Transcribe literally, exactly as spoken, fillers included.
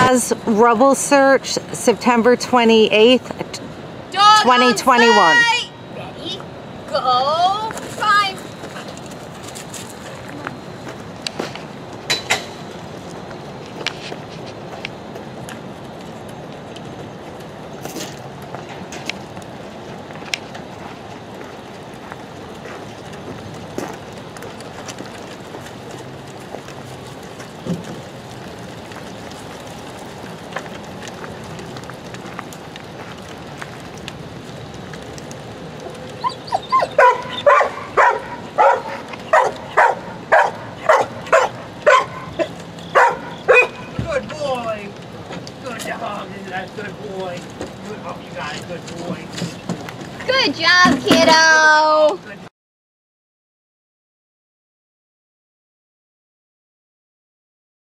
Jazz Rubble Search, September twenty-eighth, twenty twenty-one. Ready, go, time. Good boy. Good dog. That's good boy. Good, oh, you got it. Good boy. Good job, kiddo. Good